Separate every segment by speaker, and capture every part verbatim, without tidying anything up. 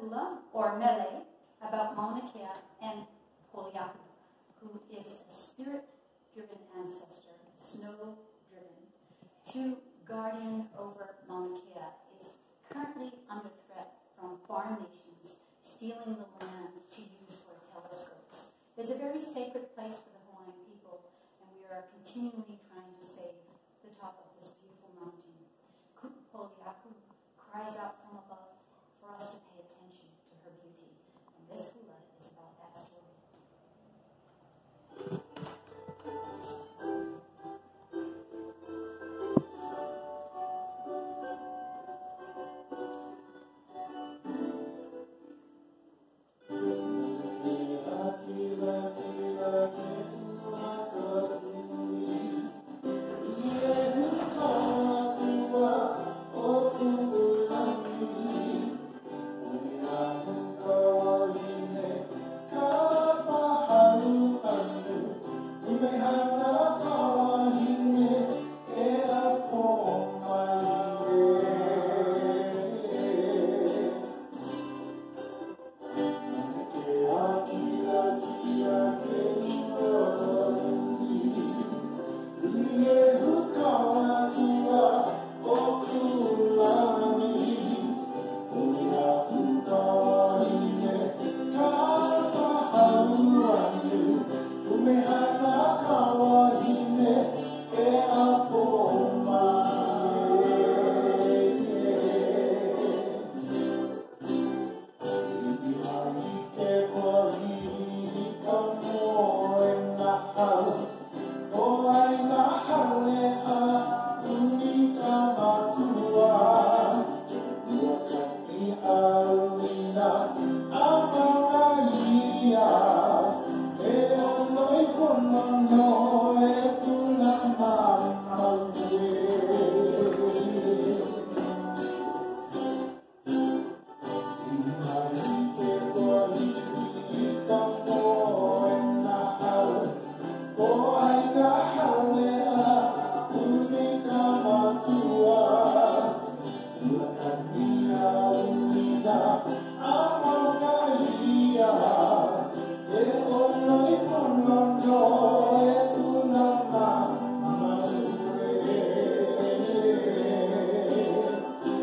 Speaker 1: hula, or mele, about Mauna Kea, and Poliahu, who is a spirit-driven ancestor, snow-driven. Two guardian over Mauna Kea is currently under threat from foreign nations stealing the land to use for telescopes. It's a very sacred place for the Hawaiian people, and we are continually trying to save the top of this beautiful mountain. Poliahu cries out from above for us to pay attention to her beauty, and this hula is about that story.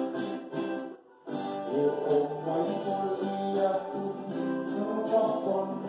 Speaker 2: Poliahu, no